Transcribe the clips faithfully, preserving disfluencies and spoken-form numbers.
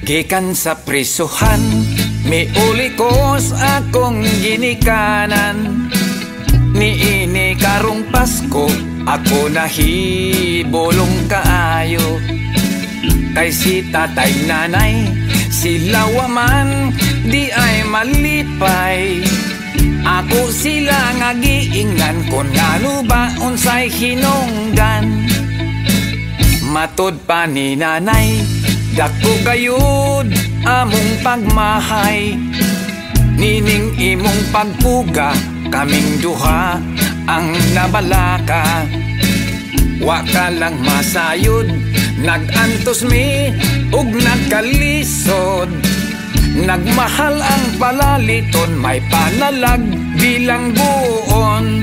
Gikan sa prisuhan, miuli ko sa akong ginikanan. Niini karong Pasko, ako nahibulong kaayo. Kay si tatay nanay, sila waman, di ay malipay. Ako sila nga giingnan, kung ngano ba unsay hinungdan. Matod pa ni nanay, dako gayud among pagmahay. Nining imong pagpuga, kaming duha ang nabalaka. Wa ka lang masayod, nagantos mi ug nagkalisod. Nagmahal ang palaliton, may panalag bilang buon.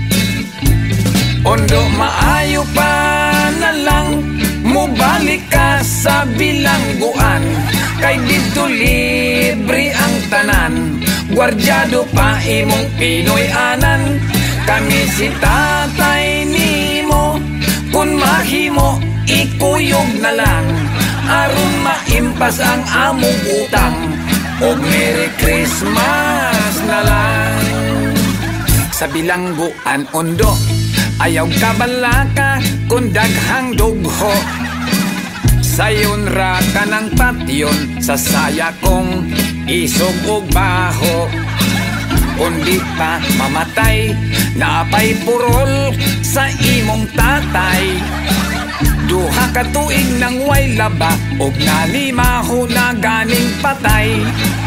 Ondo maayo pa na lang, mubalik ka sa bilangguan. Kay dito libre ang tanan, gwardyado pa imong Pinoy anan. Kami si tatay nimo, kun mahimo ikuyog na lang, aron maimpas ang among utang. Og Merry Christmas na lang. Sa bilangguan ondo, ayaw kabalaka kung daghang dugho. Sayon ra ka ng patyon, sa saya kong isog ug baho. Kundi pa mamatay, naapay purol sa imong tatay. Duha ka tuig nang way laba, ug nalimaho na ganing patay.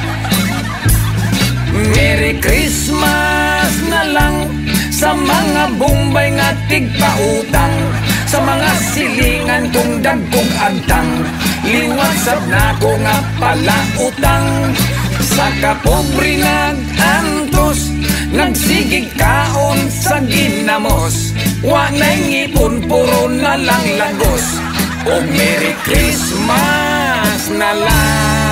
Merry Christmas na lang sa mga bombay nga tigpautang, sa mga silingan kong dagkong agtang. Liwat sab na ko nga pala utang. Sa kapobre nag-antos, nagsigig kaon sa ginamos. Wa na'y ngipon, puro na lang lagos. O Merry Christmas na lang.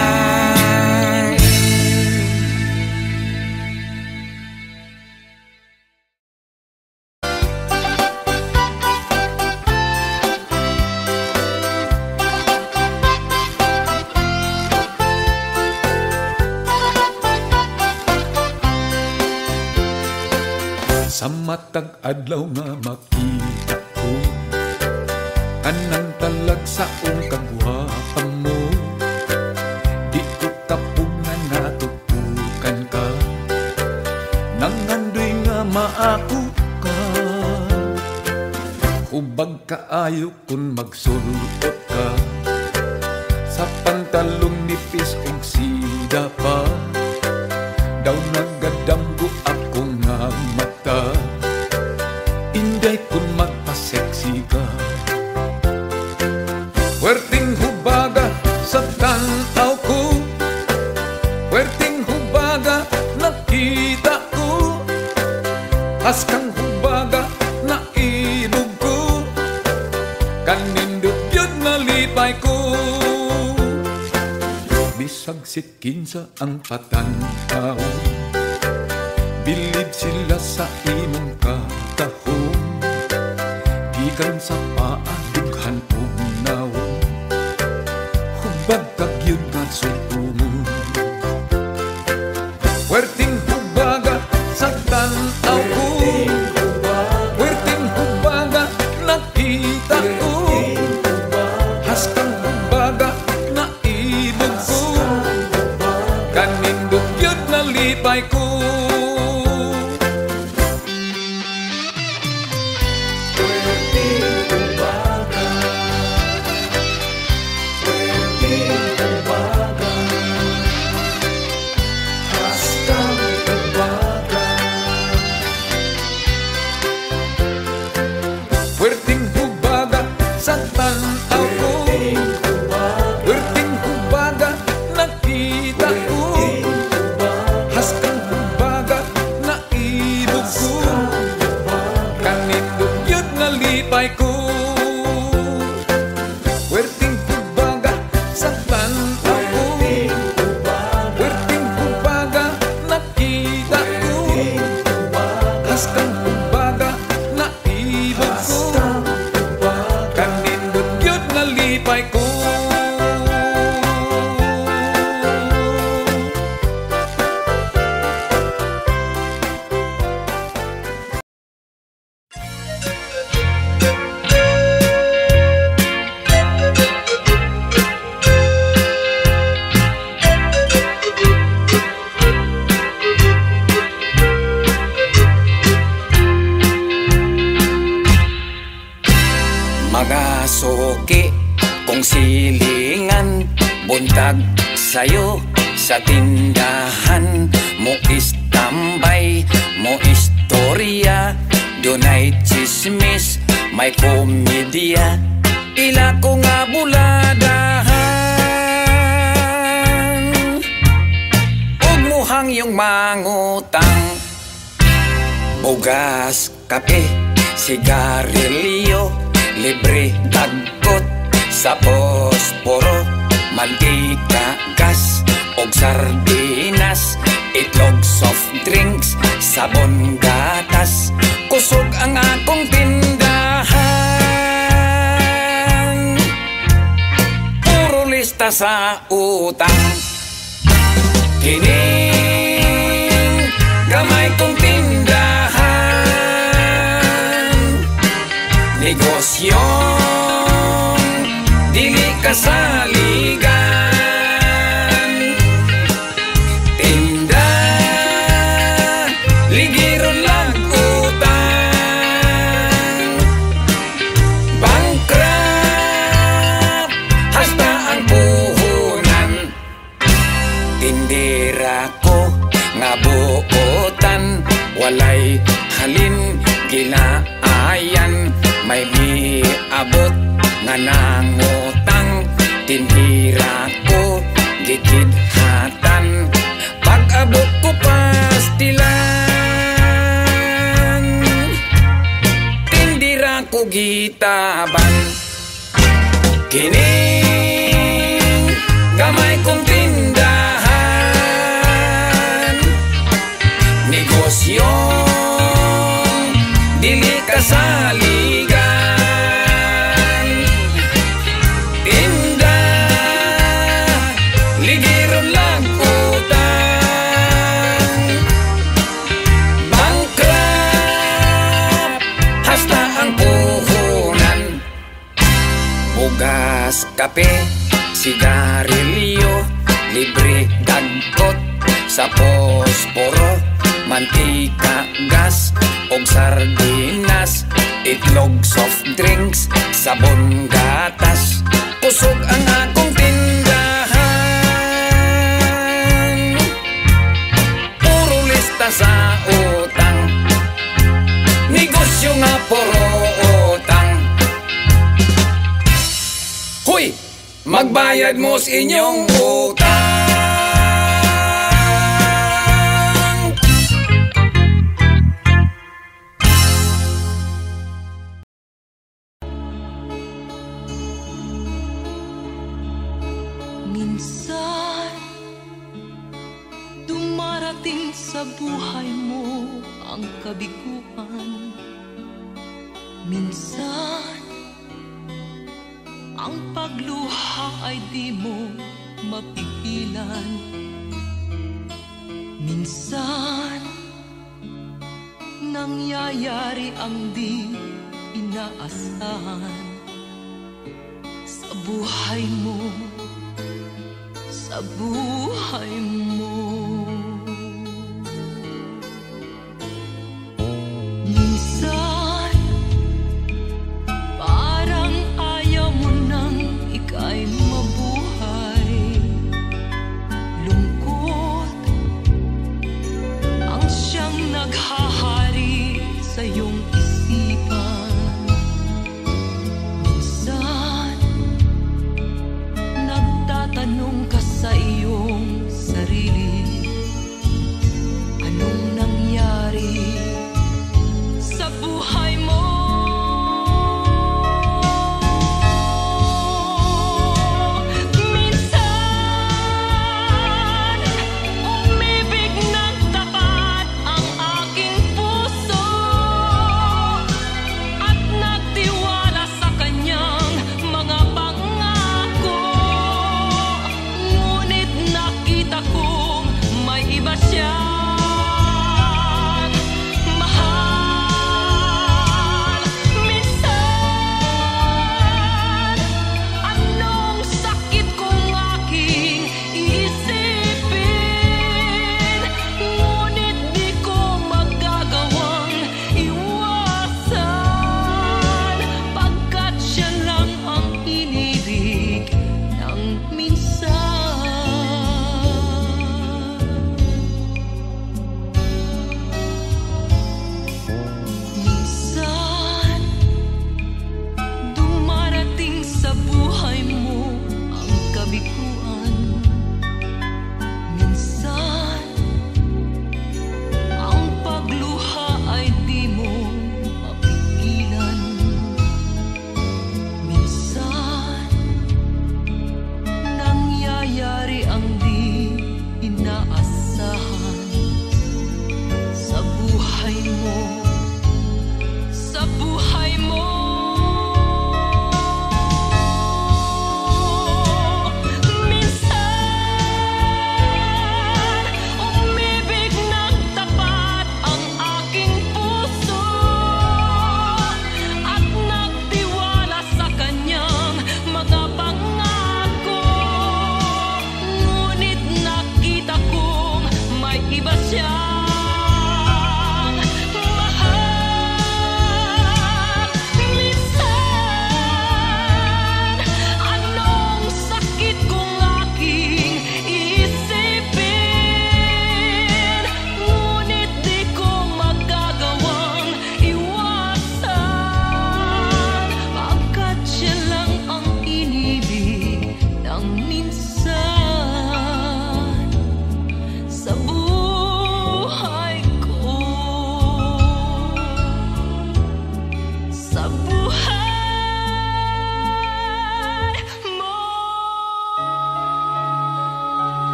Sa matag adlaw nga makita ko kanang talag sa ung kagwapan mo. Di ko kapungan natutukan ka, nangandoy nga maako ka. Hubag kaayo kun magsulot ka, sa pantalong nipis ug sida pa. Daw nagadamgo ako nga mata, inday kun magpaseksi ka. Werting hubaga sa tanaw ko, werting hubaga nakita ko. Askang hubaga na ilog ko, kanindot yun nalipay ko. Bisag sitkinsa ang patanaw, bilib sila sa imong katahong. Gikan sa paadughan ug nawong, hubag kagyud nga sumo. Werting hubaga sa tanaw ko, werting hubaga nakita ko. Haskang hubaga na ilog ko, kanindot yun nalipay ko. Werting hubaga sa tanaw ko, werting hubaga nakita ko. Haskang hubaga na ilog ko, kanindot yun nalipay ko. Werting hubaga sa tanaw ko, werting hubaga nakita ko. Haskang hubaga na ilog ko, kanindot yun nalipay ko. suki kong silingan, buntag sayo sa tindahan. Mo istambay, mo istorya, dunay chismis, may komedya, ila ko nga buladahan. Ug muhang yung mangutang, bugas, kape, sigarilyo, libre dagkot sa posporo, mantika, gas, og sardinas, itlog, soft drinks, sabon, gatas, kusog ang akong tindahan. Puro lista sa utang, kining gamay kong tindahan. Negosyong dili kasaligan, tinda ligiron lang utang. Bankrupt hasta ang puhunan, tindira ko nga buotan, walay halin ginaayan, may miabot nga nangutang. Tindira ko gigidhatan, pag-abot ko pastilan. Tindira ko gitaban, kining gamay kong tindahan. Negosyong dili kasaligan, tinda ligiron lang utang. Bankrupt hasta ang puhunan, bugas, kape, sigarilyo, libre dagkot sa posporo, mantika, gas, og sardinas, itlog, soft drinks, sabon, gatas, kusog ang akong tindahan. Puro lista sa utang, negosyo nga puro utang. Huy! Magbayad mo sa inyong utang. Minsan, dumarating sa buhay mo ang kabiguan. Minsan, ang pagluha ay di mo mapigilan. Minsan, nangyayari ang di inaasahan sa buhay mo, sa buhay mo. Minsan, parang ayaw mo nang ika'y mabuhay. Lungkot ang siyang naghahari sa iyong isipan. Minsan, nagtatanong ka sa iyong sarili,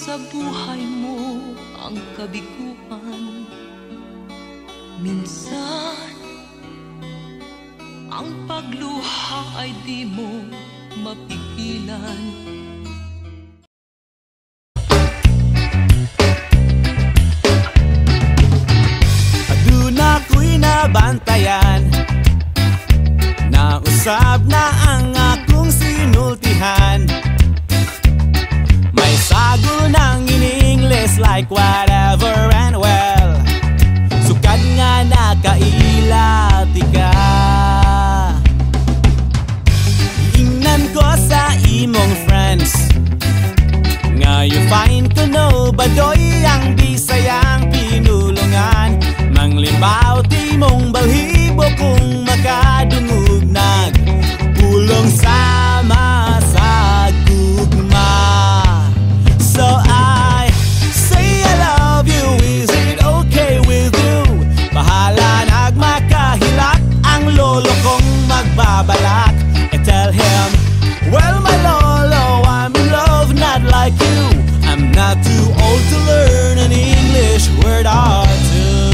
sa buhay mo ang kabiguan. Minsan, ang pagluha ay di mo mapigilan. Aduna ko'y nabantayan, nausab na ang akong sinultihan. May sago ng in-English like whatever and well. Sukad nga nakailati ka. Iingnan ko sa imong friends nga you find ko no badoy ang Bisayang pinulungan. Manglibaw ti mong balhibo kung makadungog nag pulong sama sa gugma. So I say I love you, is it okay with you? Bahala nagmakahilak ang lolo kong magbabalak. I tell him, well my lolo, I'm in love not like you. I'm not too old to learn an English word or two.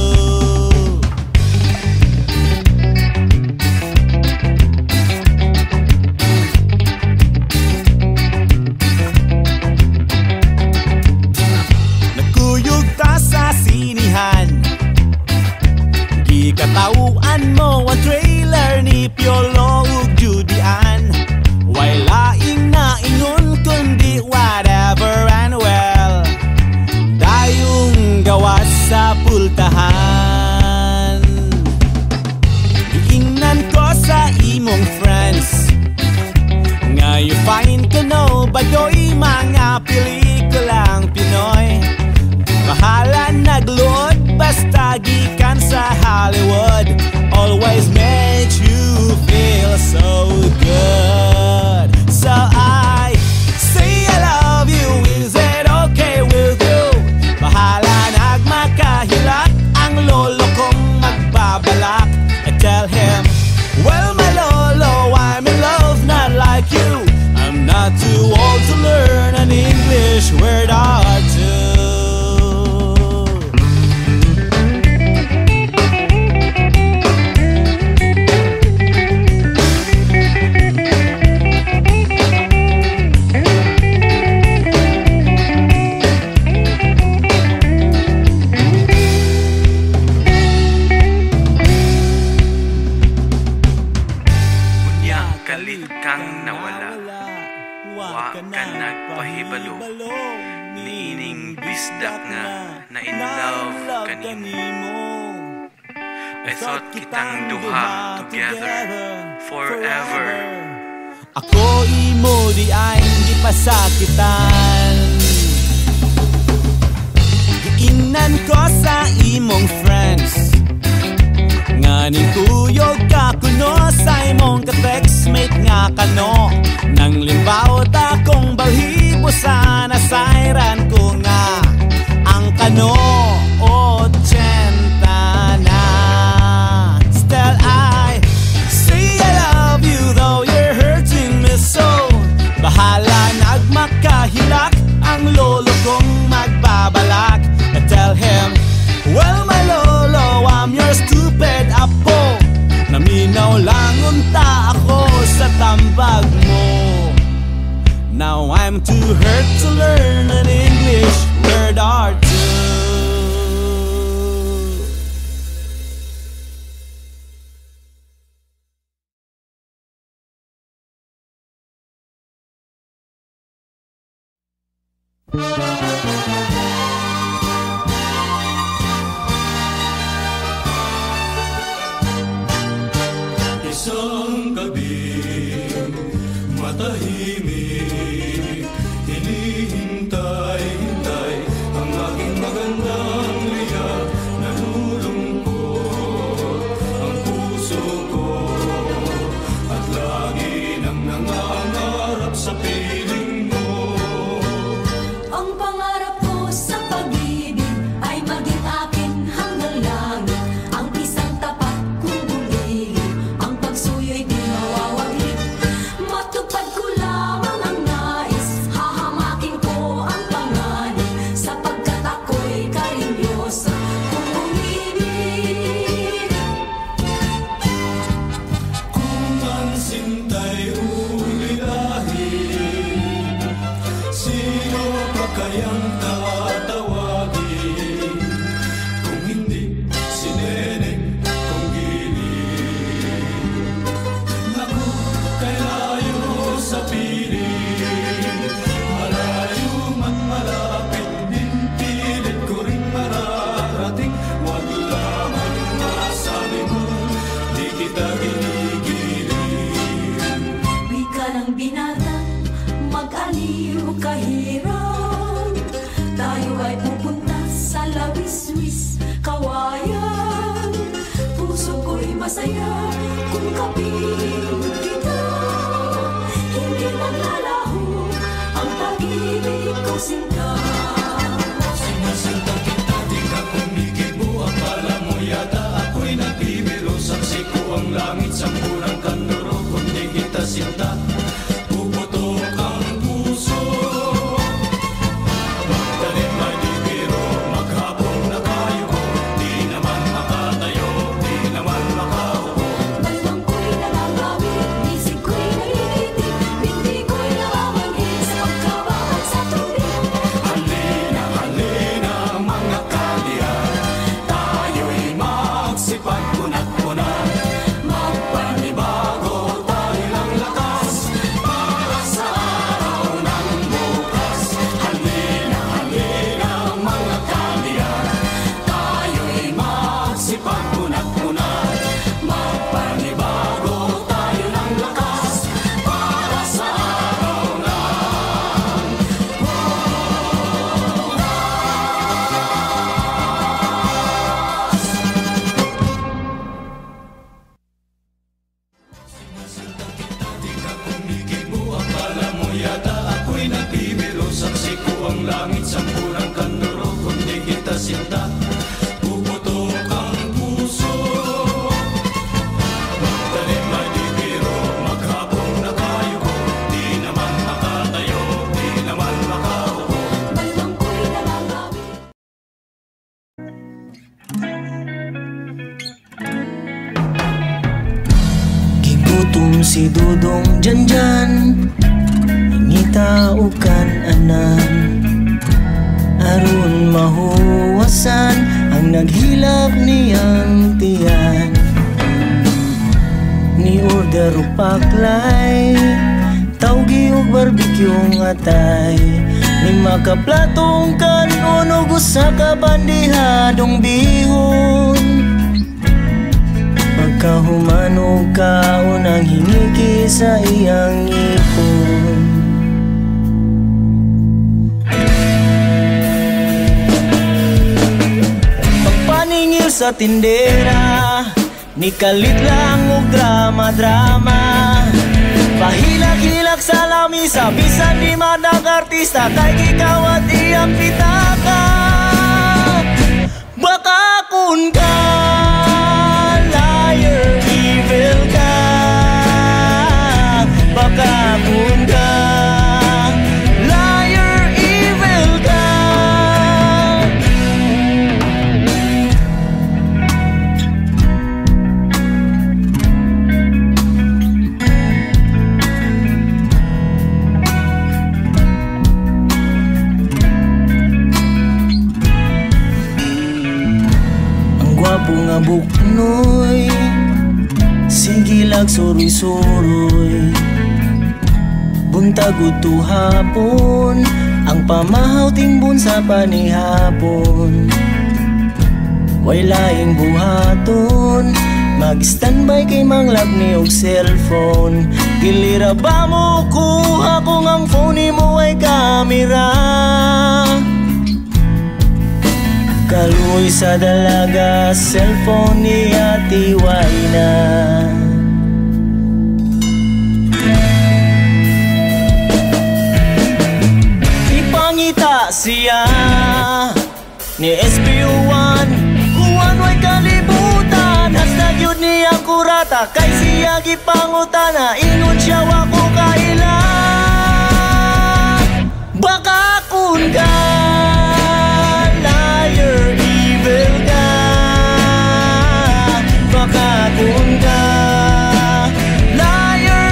Nagkuyog ta sa sinihan, gikatauan mo ang trailer ni Piolo ug Judian. Way laing na ingon kundi whatever and well. Dayong gawas sa pultahan. Giingnan ko sa imong friends nga you find ko no badoy mga pelikulang Pinoy. Bahala nagluod basta gikan sa Hollywood. Always makes you feel so good. So I say I love you, is it okay with you? Bahala nagmakahilak ang lolo kong magbabalak. I tell him, well my lolo, I'm in love not like you. I'm not too old to learn an English word or two. Kalit kang nawala, wa ka nagpahibalo, niining bisdak nga na in love kanimo. I thought kitang duha together forever. Ako imo di ay hindi pasakitan. Giingnan ko sa imong friends nga ning tuyog ka kuno sa imong ka-textmate nga kano. Nang limbaw ta kong balhibo sana sayran ko nga ang kano ochenta na. Still I say I love you though you're hurting me so. Bahala nagmakahilak ang lolo kong magbabalak. I tell him, well my lolo, I'm your stupid apo. Naminaw lang unta ako sa tambag mo. Now I'm too hurt to learn an English word or two. Isang gabing matahimik, hinihintay-hintay ang aking magandang liyak. Nalulungkot ang puso ko at lagi nang nangangarap sa piling mo. Ang pangarap ko sa pag-ibig ay maging akin hanggang langit. Ang isang tapat kong bumili, ang pagsuyo'y di mawawaglit. Matupad ko lamang sintay ulilahin. Sino pa kayang tatawagin kung hindi si Neneng Tonggiling? Naku, kay layo sa piling, malayo man malapit din, pilit ko rin mararating. Wag lamang masabi mo, di kita ginigiling. Wika ng binata, mag-aliw kahirap. Tayo ay pupunta sa lawis-wis kawayan. Puso ko'y masaya kung kapiling kita. Hindi maglalaho ang pag-ibig ko sinta. Sinasinta kita, di ka kumikibo. Akala mo yata ako'y nagbibiro. Saksi ko ang langit sa murang kanuro. Kung di kita sinta, puputok ang puso. Magdalit may di biro, maghapon na kayo. Di naman makatayo, di naman makaupo. Balbang ko'y nangangawit, isip ko'y naiitik, hindi ko'y namamanhid sa pagkabahag sa tubig. Halina, halina mga kalihap, tayo'y magsipagpunat-punat. Magpanibago tayo ng lakas para sa araw ng bukas. Halina, halina mga kalihap, tayo'y magsipagpunat-punat. Magpanibago tayo ng lakas para sa araw ng kumikibo. Akala mo yata ako'y nagbibiro. Saksi ko ang langit sa murang kanuro. Kung di kita sinta, puputok ang puso. Magdalit may di biro, maghapon na kayo. Di naman makatayo, di naman makaupo. Balbang ko'y nangangawit. Gigutom si Dudong Janjan, ingita ukan anan. Aron mahuwasan ang naghilak niyang tiyan. Ni order o paklay, tawgi o barbekyong atay. Lima ka platong kanon o gusa ka bandihadong bihon. Pagkahumanog ka unang hingiki sa iyang ipon. Pagpaningil sa tindera, nikalit lang og drama-drama. Pahilak-hilak sa lamisa, bisan di madag artista, kay gikawat iyang pitaka. Baka kun ka, liar, evil ka. Baka kun ka, liar, evil ka. Ang gwapo nga buknoy, sigilag suroy-suroy. Buntag uto hapon, ang pamahaw timbon sa panihapon. Way laing buhaton, mag-standby kay manglab ni og cellphone. Gilira ba mo kuha kung ang phone mo ay kamera? Kaluoy sa dalaga, cellphone niya tiway na. Ipangita siya ni S B O one, kuwan way kalibutan. Hashtag yun niya kurata, kay siya gipangutana, ingon siya wako kaila. Baka kun ka, liar, evil ka. Baka kun ka, liar,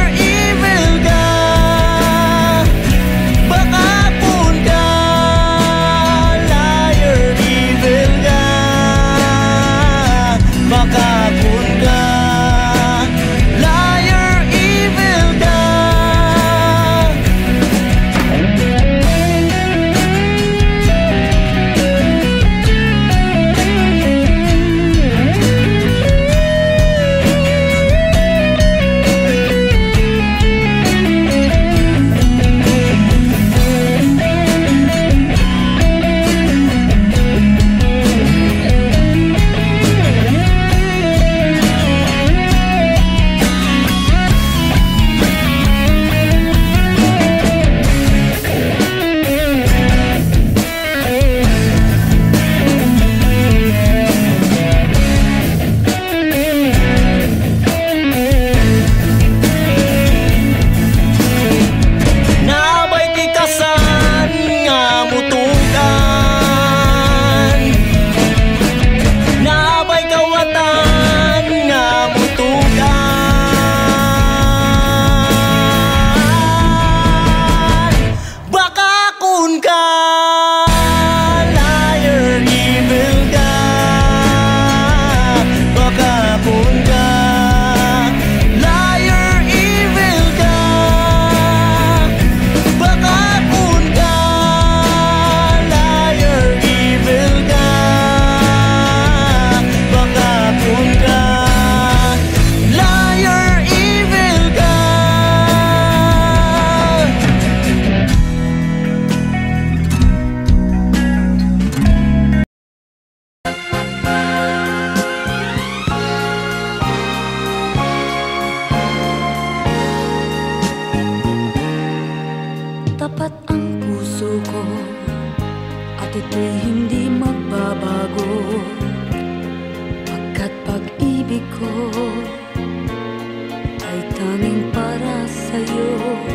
sa'yo.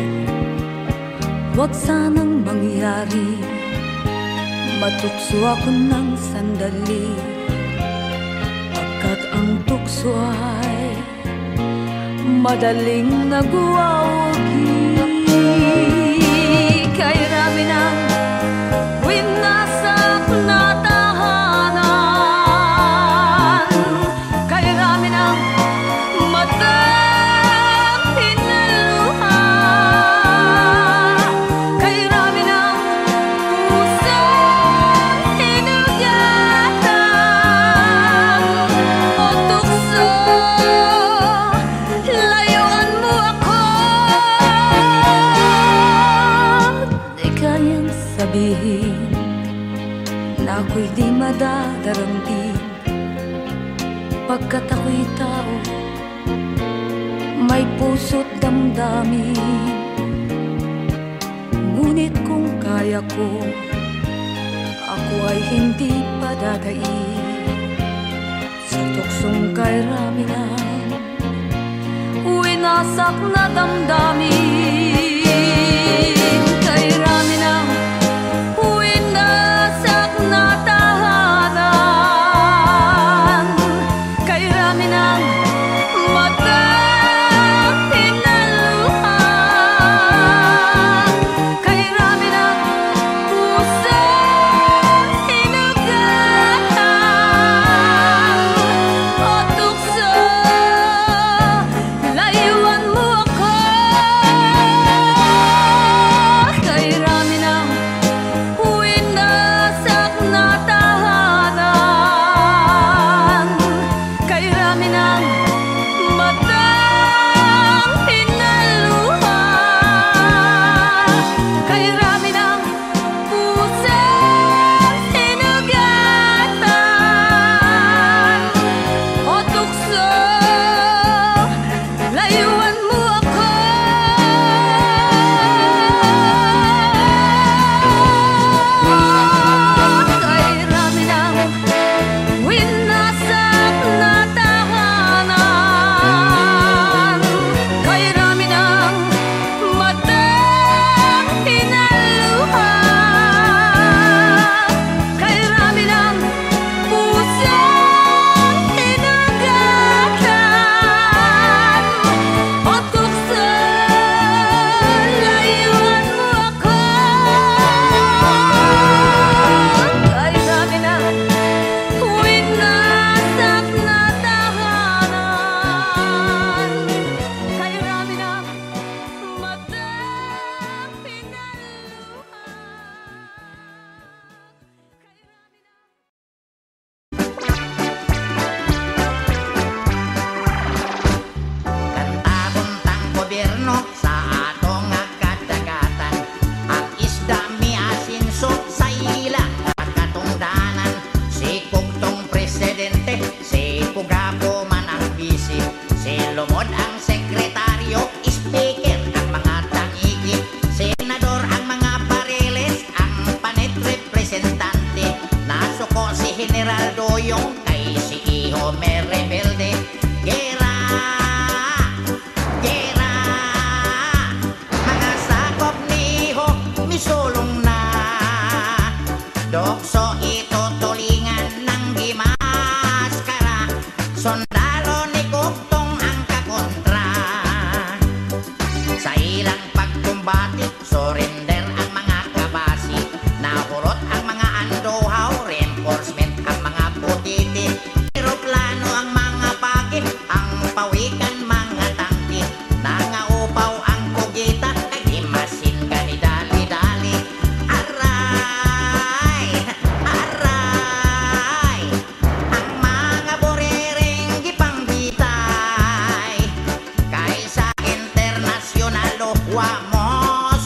Huwag sanang mangyari, matukso ako ng sandali, pagkat ang tukso ay madaling nagwawagi. Kay rami ng winasak na tahanan, kay rami ng matang pinaluha, kay rami ng pusang hinugatan o tukso. Layuan mo ako, di kayang sabihin na ako'y di madadaramdin, pagkat ako'y tao, may puso't damdamin. Ngunit kung kaya ko, ako ay hindi padadain sa tuksong kay rami ng winasak na damdamin. Kay rami ng winasak na tahanan, kay rami ng matang pinaluha, kay rami ng pusang hinugatan o tukso. Layuan mo ako, kay rami ng winasak na tahanan, kay rami ng matang pinaluha, kay rami ng pusang hinugatan o tukso. Layuan mo ako, kay rami ng winasak na tahanan, kay rami ng matang pinaluha, kay rami ng pusang hinugatan o tukso. Layuan mo ako, kay rami ng winasak na tahanan, kay rami ng matang pinaluha, kay rami ng Kanta-kuntang gobyerno sa atong kadagatan, ang isda mi asinso sa ilang katungdanan. Si Kugtong presidente, si Pugapo man ang bisi, si Lumod ang sekretaryo, speaker ang mga tangigi, senador ang mga pareles, ang panit representante. Nasuko si General Doyong, kay si Iho may rebelde. Gera, gera, mga sakop ni Iho misulong na. Dokso ito tulingan ng gimaskara, sundalo ni Kugtong ang kakontra. Sa ilang pagkumbati, surrender ang mga kabasi, nahurot ang mga andohaw, reinforcement ang mga putiti, eroplano ang mga pagi, ang pawikan mga tangki, nangaupaw ang kugita, kay masin gani dali-dali. Aray, aray, ang mga borereng gipangbitay, kaysa internasyonal wa mo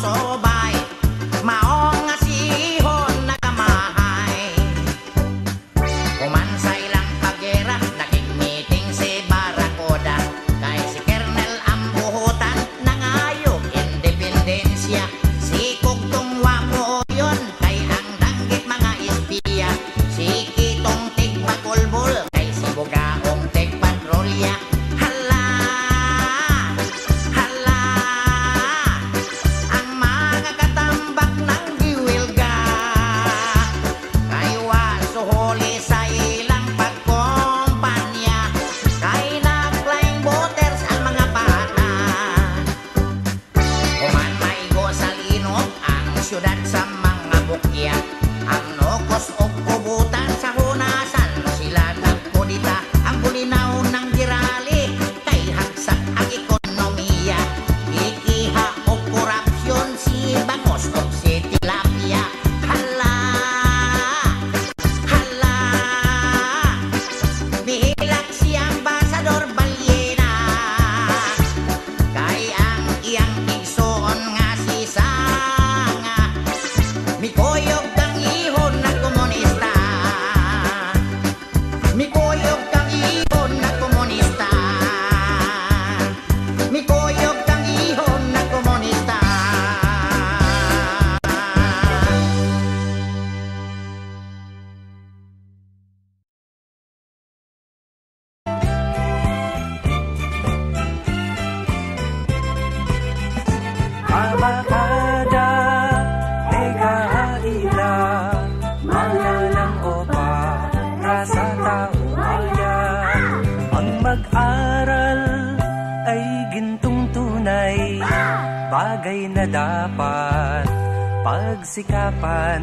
Abakada, Egaila, Mananang Opa, Rasa Tao Maya. Ang mag-aral ay gintong tunay, bagay na dapat pagsikapan.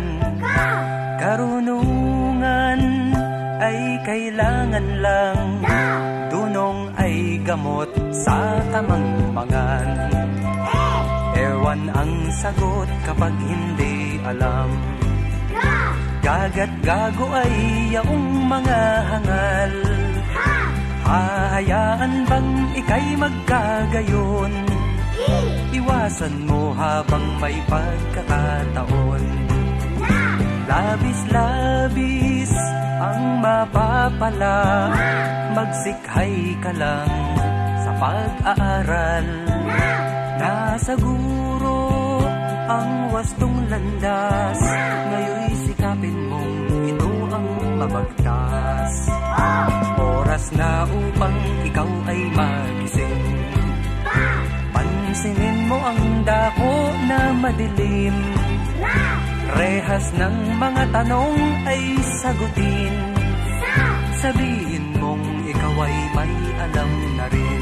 Karunungan ay kailangan lang, dunong ay gamot sa kamangmangan. Ewan ang sagot kapag hindi alam, gagat gago ay yaong mga hangal. Hahayaan bang ika'y magkagayon? Iwasan mo habang may pagkakataon. Labis-labis ang mapapala, magsikhay ka lang sa pag-aaral. Nasaguro ang wastong landas, ngayon'y sikapin mong ito ang mabagtas. Oras na upang ikaw ay magising, pansinin mo ang dako na madilim. Rehas ng mga tanong ay sagutin, sabihin mong ikaw ay may alam na rin.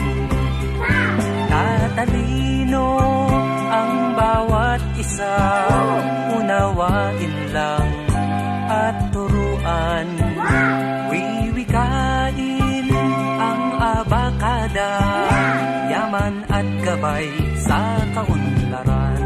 Tatalino ang bawat isa, unawain lang at turuan. Wiwikain ang abakada, yaman at gabay sa kaunlaran.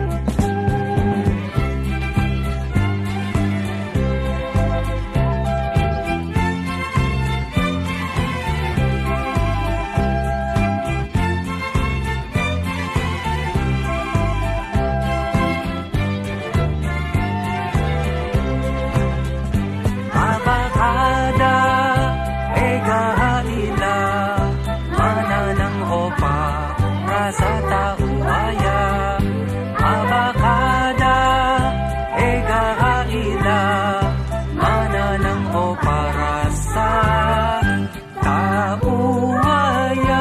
Abakada, Egaila, Mananang Opa, Rasa Tao Maya. Abakada, Egaila, Mananang Opa, Rasa Tao Maya.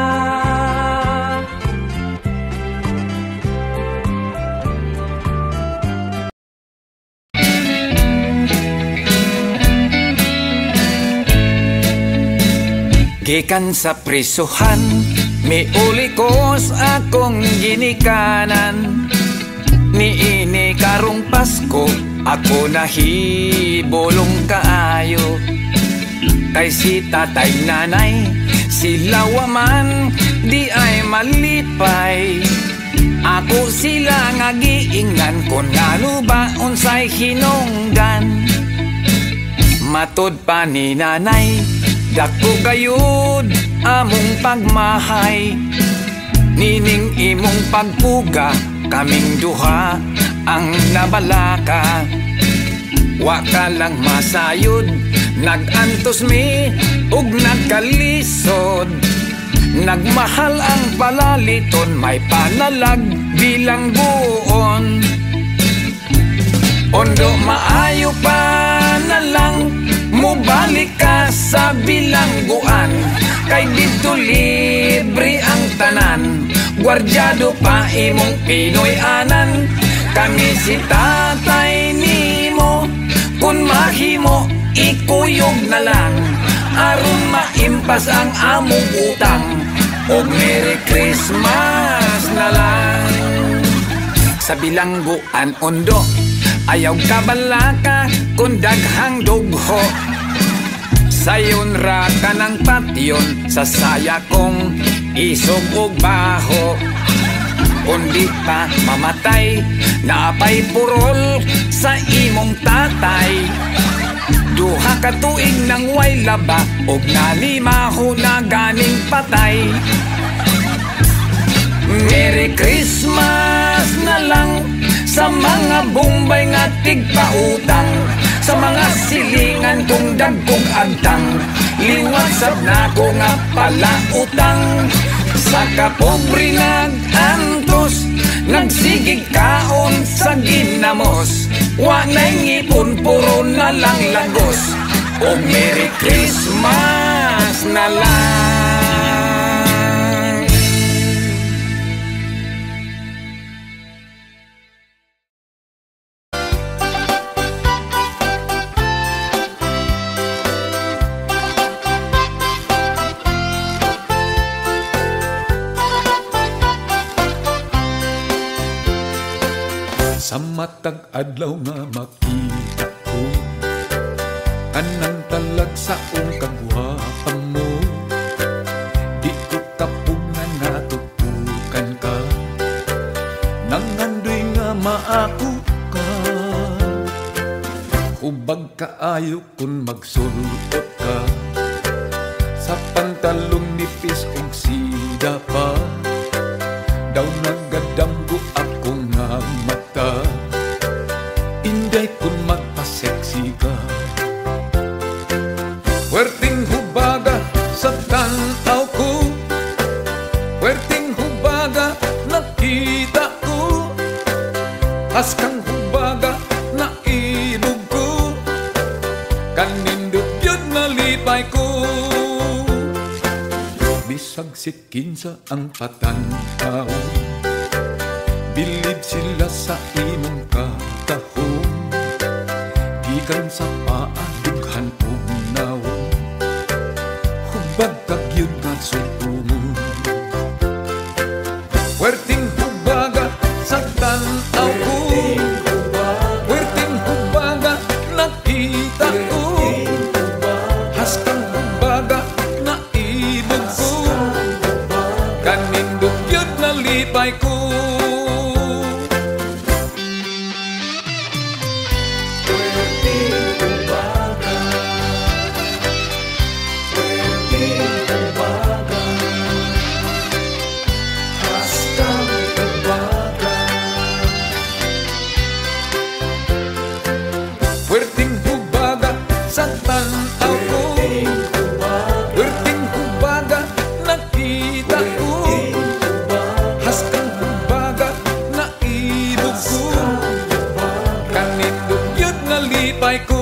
Gikan sa prisuhan, may ulikos akong ginikanan. Niini karong Pasko, ako nahibulong kaayo. Kay si tatay nanay, sila waman, di ay malipay. Ako sila nga giingnan, kung ngano ba unsay hinungdan. Matod pa ni nanay, dako gayud among pagmahay. Nining imong pagpuga, kaming duha ang nabalaka. Wa ka lang masayod, nagantos mi ug nagkalisod. Nagmahal ang palaliton, may panalag bilang buon. Ondo maayo pa na lang, mubalik ka sa bilangguan. Kay dito libre ang tanan, gwardyado pa imong Pinoy anan. Kami si tatay nimo, kun mahimo ikuyog na lang, aron maimpas ang among utang. Og Merry Christmas na lang. Sa bilangguan ondo, ayaw kabalaka kung daghang dugho. Sayon ra ka ng patyon, sa saya kong isog ug baho. Kundi pa mamatay, naapay purol sa imong tatay. Duha ka tuig nang way laba, ug nalimaho na ganing patay. Merry Christmas na lang sa mga bumbay nga tigpautang, sa mga silingan kong dagkong agtang, liwat sab na ko nga pala utang. Sa kapobre nag-antos, nagsigig kaon sa ginamos, wa na'y ngipon, puro na lang lagos. O Merry Christmas na lang. Sa matag adlaw nga makita ko anang talag sa ung kagwapan mo. Di ko kapungan nga tutukan ka, nangandoy nga maaku ka. Hubag kaayo kun magsulot ka, sa pantalong nipis ug sida pa. Daw nagadamgo ako nga mata, inday kun magpaseksi ka. Werting hubaga sa tanaw ko, werting hubaga nakita ko, askang hubaga na ilog ko, kanindot yun nalipay ko. Bisag sikinsa ang patanaw, bilib sila sa imong katahong, gikan sa paadughan ug nawon, hubag kagyud nga sulungon. Werting hubaga sa tanaw ko, werting hubaga nakita ko, haskang hubaga na ilog ko, kanindot yun nalipay ko. Werting hubaga sa tanaw ko, werting hubaga nakita ko, haskang hubaga na ilog ko, kanindot yun nalipay ko.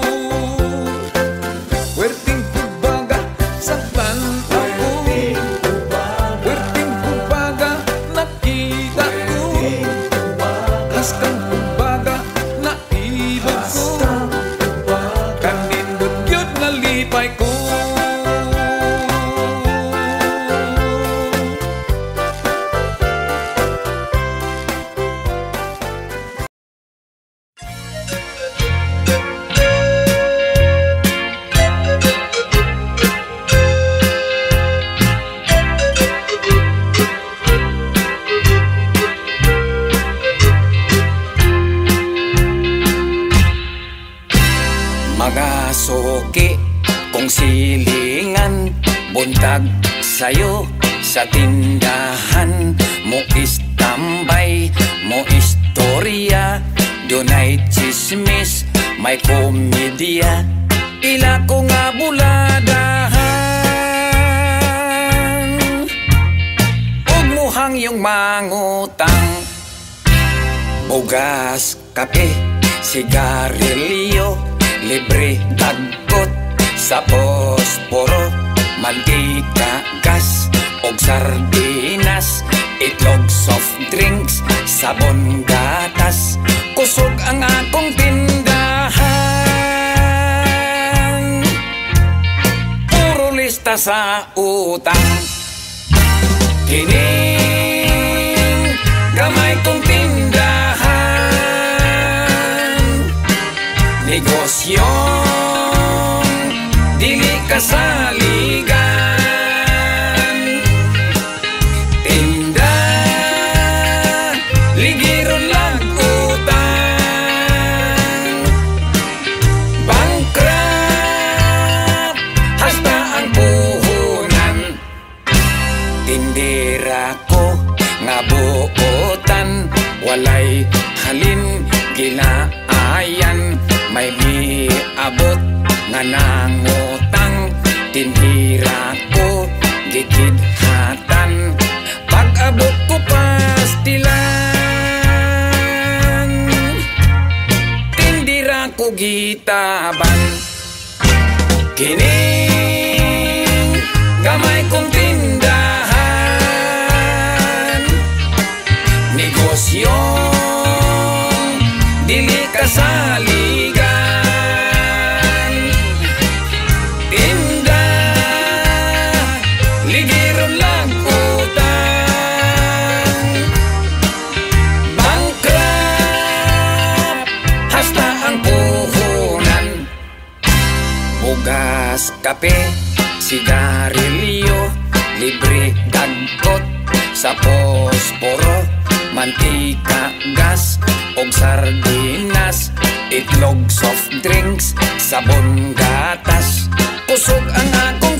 Werting hubaga sa tanaw ko, werting hubaga nakita ko, haskang hubaga na ilog ko, kanindot yun nalipay ko. Mga suki kong silingan, buntag sayo sa tindahan. Mo istambay, mo istorya, dunay chismis, may komedya, ila ko nga buladahan. Ug muhang yung mangutang, bugas, kape, sigarilyo, libre dagkot sa posporo, mantika, gas, og sardinas, itlog, soft drinks, sabon, gatas, kusog ang akong tindahan. Puro lista sa utang, kining gamay kong tindahan, negosyong dili kasaligan, tinda ligiron lang utang, bankrupt hasta ang puhunan. Tindira ko nga buotan, walay halin ginaayan, may miabot nga nangutang. Tindira ko gigidhatan, pag-abot ko pastilan. Tindira ko gitaban, kining gamay kong tindahan, negosyong dili kasaligan, tinda ligiron lang utang, bankrupt kape, sigarilyo, libre dagkot sa posporo, mantika, gas, og sardinas, itlog, soft drinks, sabon, gatas, kusog ang akong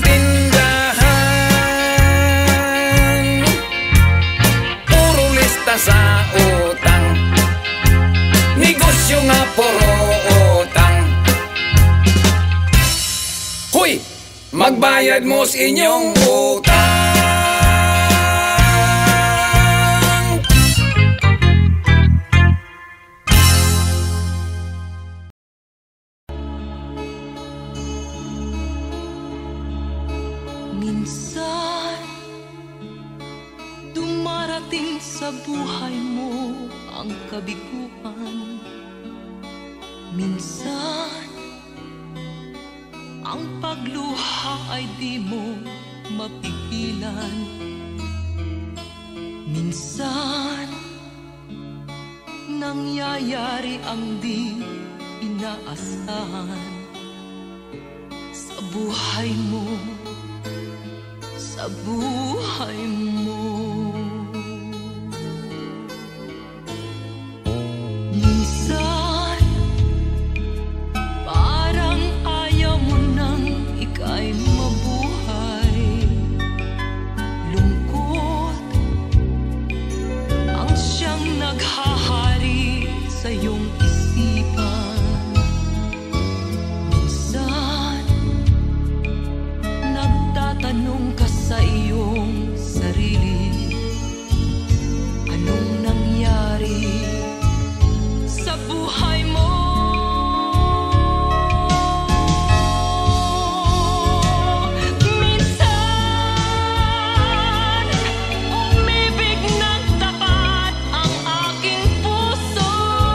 tindahan. Puro lista sa utang, negosyo nga puro utang. Huy! Magbayad mo sa inyong utang. Minsan, dumarating sa buhay mo ang kabiguan. Minsan, ang pagluha ay di mo mapigilan. Minsan, nangyayari ang di inaasahan sa buhay mo, sa buhay mo. Minsan, parang ayaw mo nang ika'y mabuhay. Lungkot ang siyang naghahari sa iyong isipan. Minsan, nagtatanong ka sa iyong sarili, anong nangyari sa buhay mo? Minsan, umibig ng tapat ang aking puso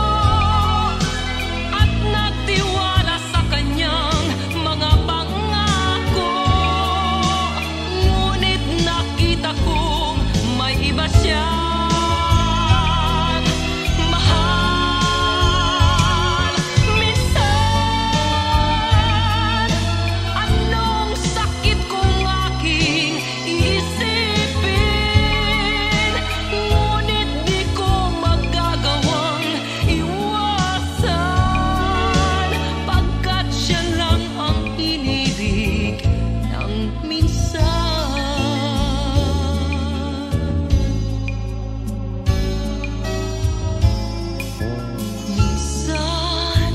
at nagtiwala sa kanyang mga pangako. Ngunit nakita kong may iba siyang mahal. Minsan, anong sakit kong aking isipin, ngunit di ko magagawang iwasan, pagkat siya lang ang inibig ng minsan. Minsan,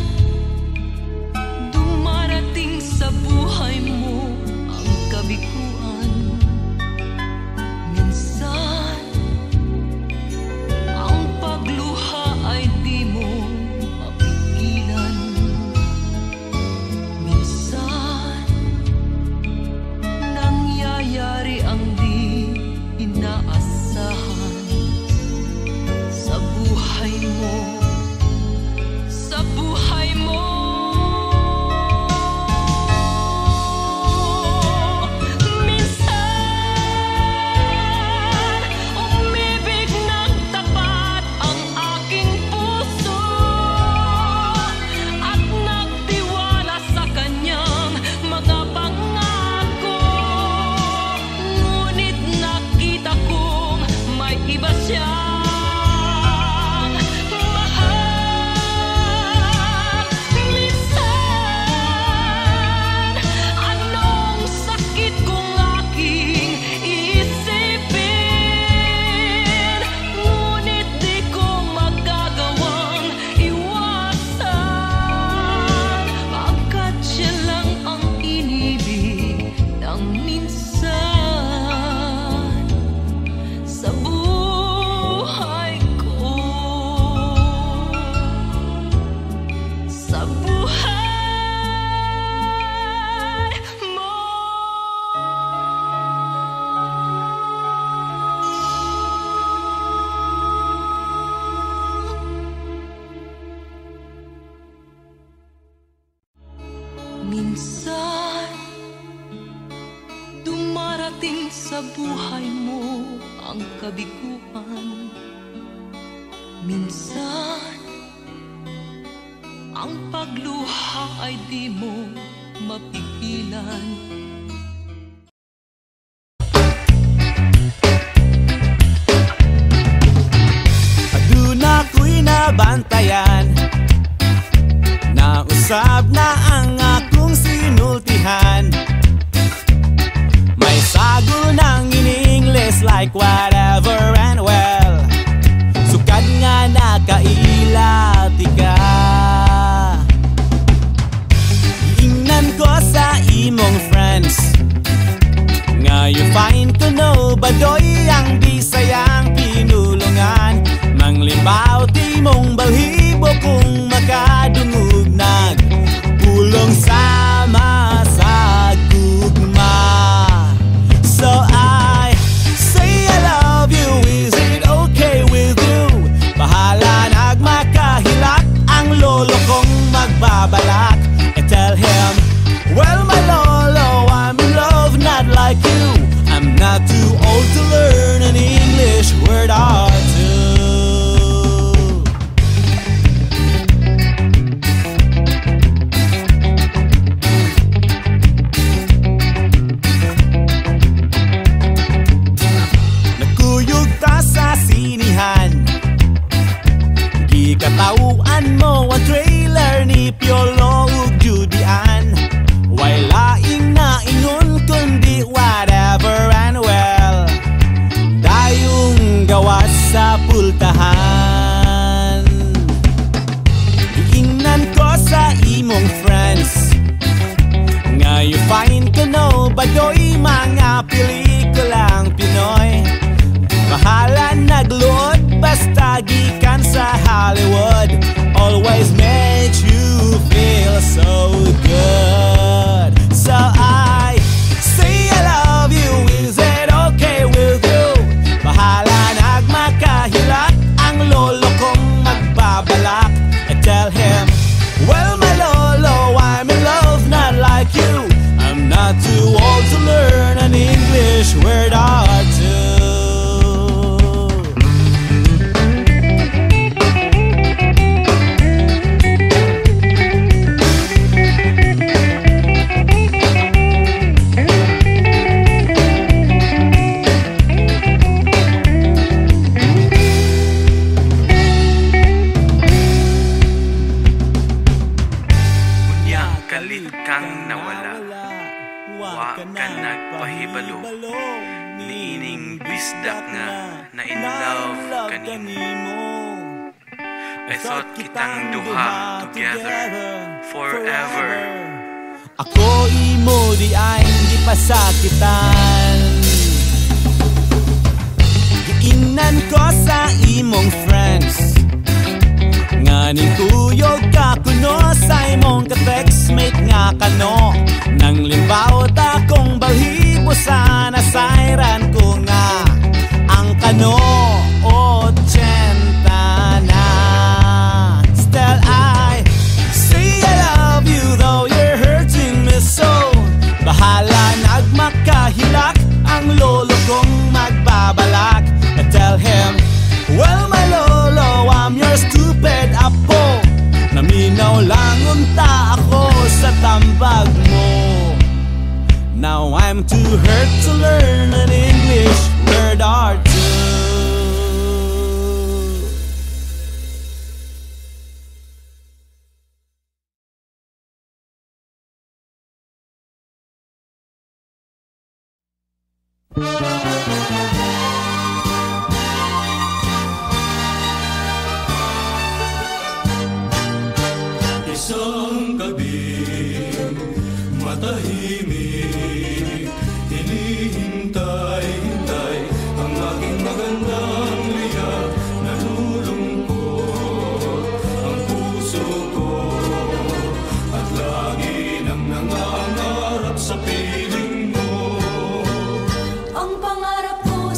dumarating sa buhay mo ang kabiguan. Minsan, ang pagluha ay di mo mapigilan. Minsan, nangyayari ang di inaasahan sa buhay mo, sa buhay mo. Minsan, umibig ng tapat ang aking puso at nagtiwala sa kanyang mga pangako. Ngunit nakita kong may iba siyang mahal. Minsan, anong sakit kong aking isipin, ngunit di ko magagawang iwasan, pagkat siya lang ang inibig ng minsan sa buhay ko, sa buhay mo. Minsan, dumarating sa buhay mo ang kabiguan. Minsan, ang pagluha ay di mo mapigilan. Aduna ko'y nabantayan, nausab na ang akong sinultihan. May sago ng in-English like whatever and well. Sukad nga nakailati ka. Ingnan ko sa imong friends nga you find ko no badoy ang Bisayang pinulungan. Manglibaw ti mong balhibo kung makadungog nag pulong sama sa gugma. So I say I love you, is it okay with you? Bahala nagmakahilak ang lolo kong magbabalak. I tell him, well my lolo, I'm in love not like you. I'm not too old to learn an English word or two. Nagkuyog ta sa sinihan, gikatauan mo ang trailer ni Piolo ug Judian. Way laing na ingon kundi whatever and well, dayong gawas sa pultahan. Giingnan ko sa imong friends nga you find ko no badoy mga pelikulang Pinoy. Bahala nagluod basta gikan sa Hollywood, always makes you feel so good. So I say I love you, is it okay with you? Bahala nagmakahilak ang lolo kong magbabalak. I tell him, well my lolo, I'm in love not like you. I'm not too old to learn an English word or two. Kalit kang nawala, wa ka nagpahibalo, niining bisdak nga na in love kanimo. I thought kitang duha together forever. Ako imo di ay hindi pasakitan. Giingnan ko sa imong friends nga ning tuyog ka kuno sa imong ka-textmate nga kano. Nang limbaw ta kong balhibo sa nasayran ko nga ang kano ochenta na. Still I say I love you though you're hurting me so. Bahala nagmakahilak ang lolo kong magbabalak. I tell him, well my lolo, I'm your stupid apo. Naminaw lang unta ako sa tambag mo. Now I'm too hurt to learn an English word or two. Isang gabing matahimik, hinihintay-hintay ang aking magandang liyak. Nalulungkot ang puso ko at lagi nang nangangarap sa piling mo. Ang pangarap ko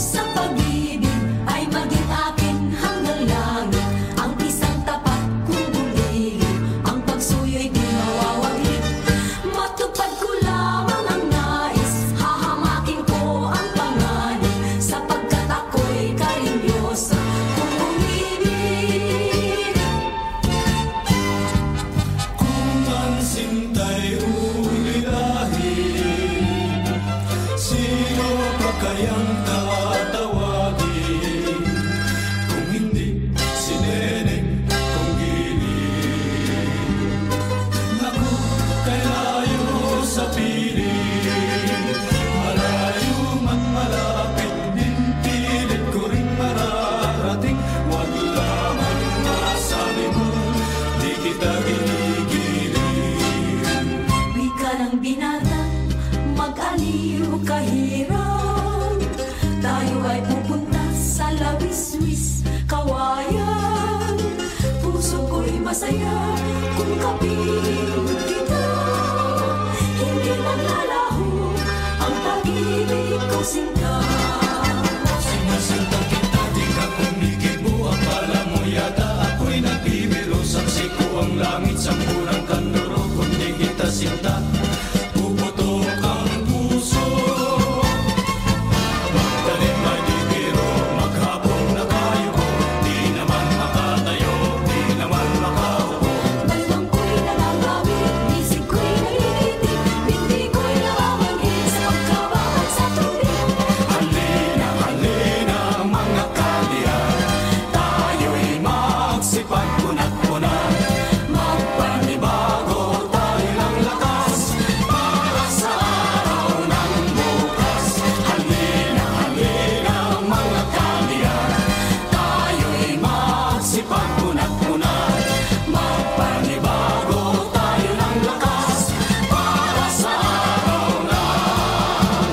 masaya kung kapiling kita. Hindi maglalaho ang pag-ibig ko sinta. Sinasinta kita, di ka kumikibo. Akala mo yata ako'y nagbibiro. Saksi ko ang langit sa murang kanluro. Kung di kita sinta, puputok ang puso. Magdalit may di biro, maghapon na kayo ko. Di naman makatayo, di naman makaupo. Balbang ko'y nalangawit, isip ko'y naiitik, hindi ko'y namamanhid sa pagkabahag sa tubig. Halina, halina mga kalihap, tayo'y magsipagpunat-punat. Magpanibago tayo ng lakas para sa araw ng bukas. Halina, halina mga kalihap, tayo'y magsipagpunat-punat. Magpanibago tayo ng lakas para sa araw ng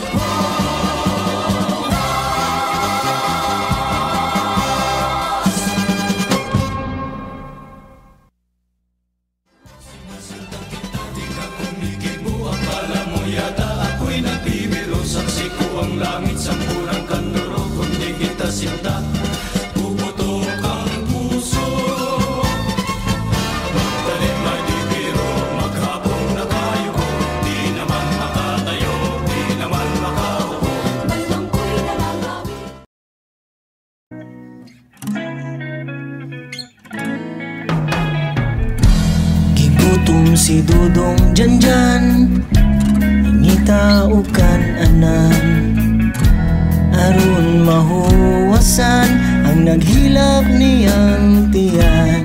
kumikibo. Akala mo yata ako'y nagbibiro. Saksi ko ang langit sa murang kanluro. Kung di kita sinta, puputok ang puso. Magdalit may di biro, maghapon na kayo ko. Di naman makatayo, di naman makaupo. Balbang ko'y nalangawit. Gigutom si Dudong Janjan, ingita ukan anan. Aron mahuwasan ang naghilak niyang tiyan.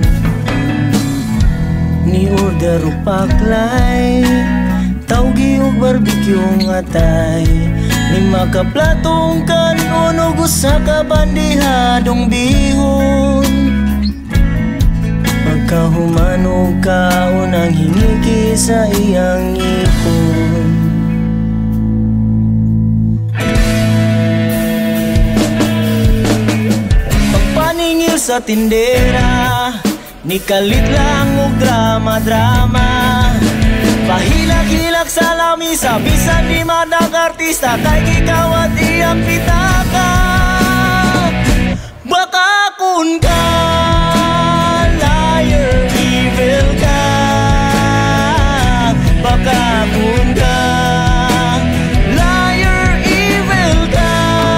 Ni order upaklay, tawgi ug barbecue atay. Lima ka platong kanon ug usa ka bandihadong bihon. Pagkahumanog kaon ang hingiki sa iyang ipon. Pagpaningil sa tindera, nikalit lang og drama-drama. Pahilak-hilak sa lamisa, bisan di madag artista, kay gikawat iyang pitaka. Baka kun ka, liar, evil ka. Baka kun ka, liar, evil ka.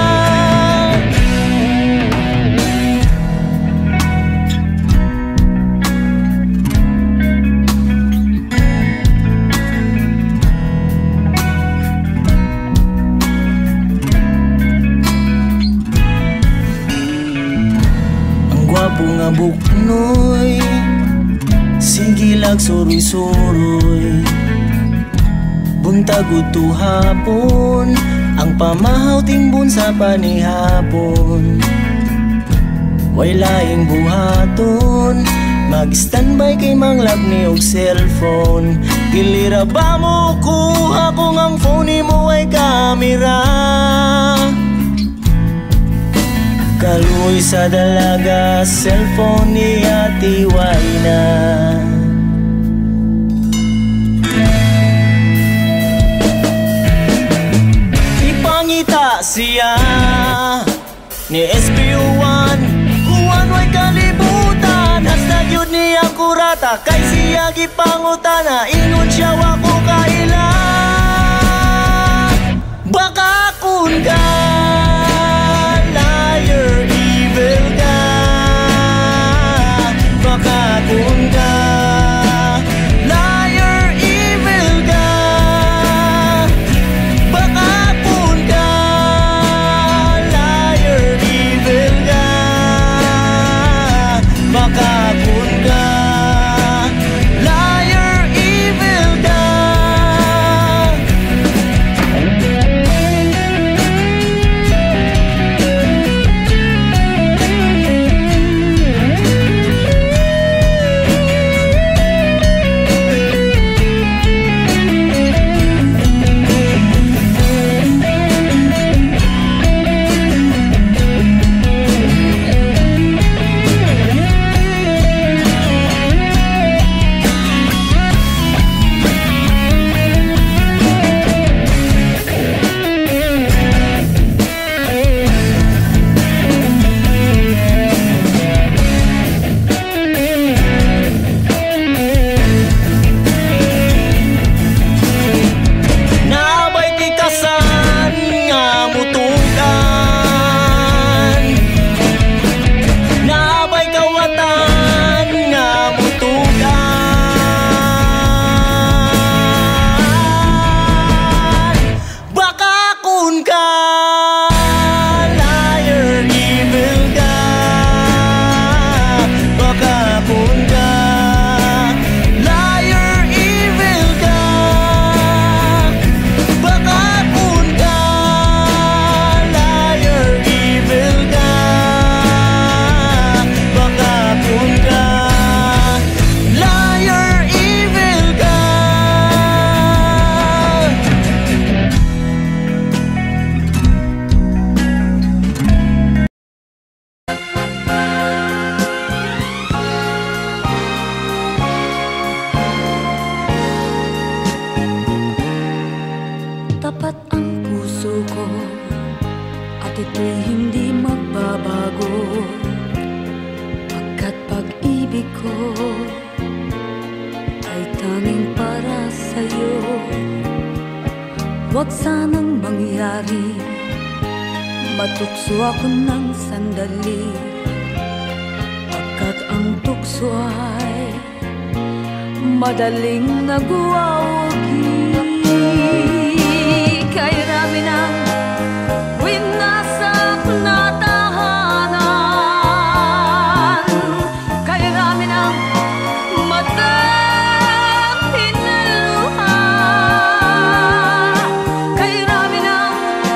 Ang gwapo nga buknoy, sigilag suroy-suroy. Buntag uto hapon, ang pamahaw timbon sa panihapon. Way laing buhaton, mag-standby kay manglab ni og cellphone. Gilira ba mo kuha kung ang phone mo ay kamera? Kaluoy sa dalaga, cellphone niya tiway na. Ipangita siya ni S B O one, kuwan way kalibutan. Hashtag yun niya kurata, kay siya gipangutana. Ingon siya wako kaila. Baka kun ka, liar, evil ka. Baka kun ka, liar, evil ka. Baka kun ka, liar, evil ka. Baka kun ka, liar, evil ka. pag-ibig ko ay tanging para sa'yo. Huwag sanang mangyari, matukso ako ng sandali, pagkat ang tukso ay madaling nagwawagi. Kay rami ng winasak na tahanan, kay rami ng matang hinaluha, kay rami ng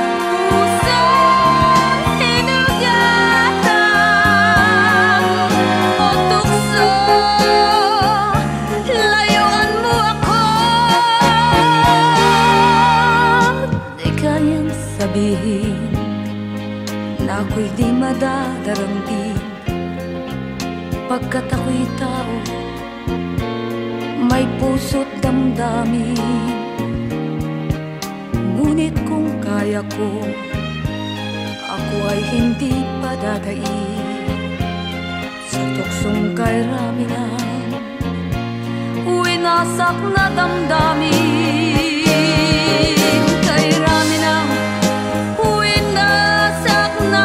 pusang hinugatan o tukso. Layuan mo ako, di kayang sabihin na ako'y di madadaramdin, pagkat ako'y tao, may puso't damdamin. Ngunit kung kaya ko, ako ay hindi padadain sa tuksong kay rami ng winasak na damdamin. Kay rami ng winasak na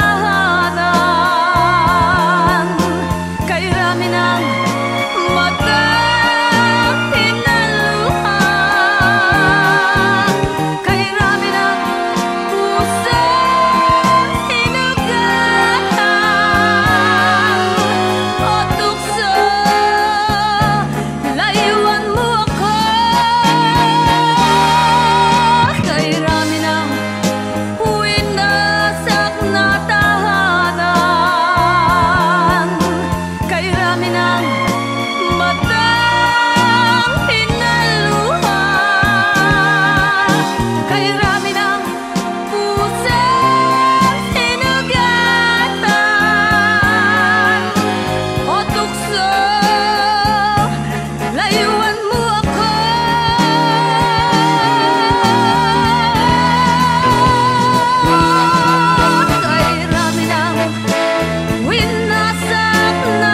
tahanan, kay rami ng matang hinaluha, kay rami ng pusang hinugatan o tukso. Layuan mo ako, kay rami ng winasak na tahanan, kay rami ng matang hinaluha, kay rami ng pusang hinugatan o tukso. Layuan mo ako, kay rami ng winasak na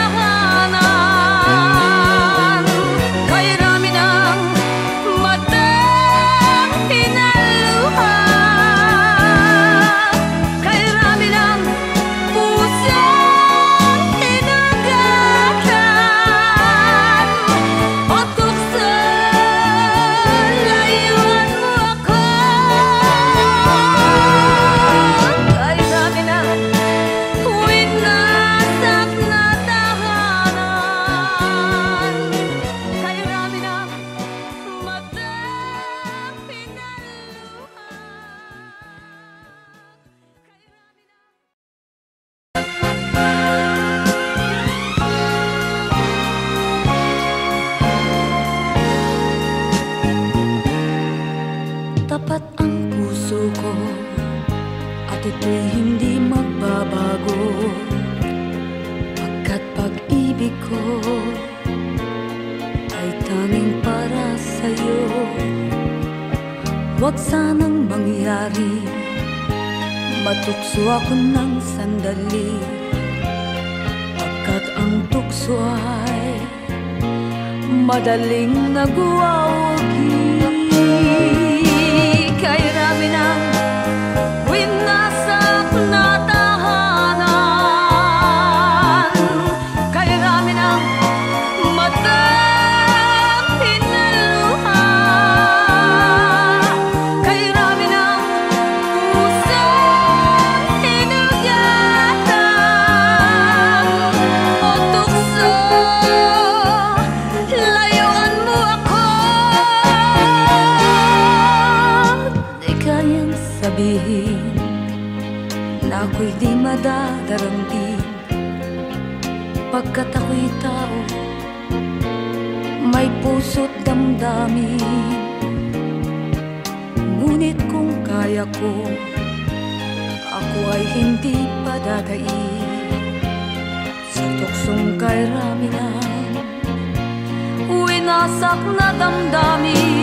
tahanan, kay rami ng matang hinaluha, kay rami ng pusang hinugatan o tukso. Layuan mo ako, kay rami ng winasak na tahanan, kay rami ng matang hinaluha. Tapat ang puso ko at ito'y hindi magbabago, pagkat pag-ibig ko ay tanging para sa'yo. Huwag sanang mangyari, matukso ako ng sandali, pagkat ang tukso ay madaling nagwawagi. Kay rami ng winasak na tahanan, kay rami ng matang hinaluha, kay rami ng pusang hinugatan o tukso. Layuan mo ako, di kayang sabihin na ako'y di madadaramdin, pagkat ako'y tao, may puso't damdamin. Ngunit kung kaya ko, ako ay hindi padadain sa tuksong kay rami ng winasak na damdamin.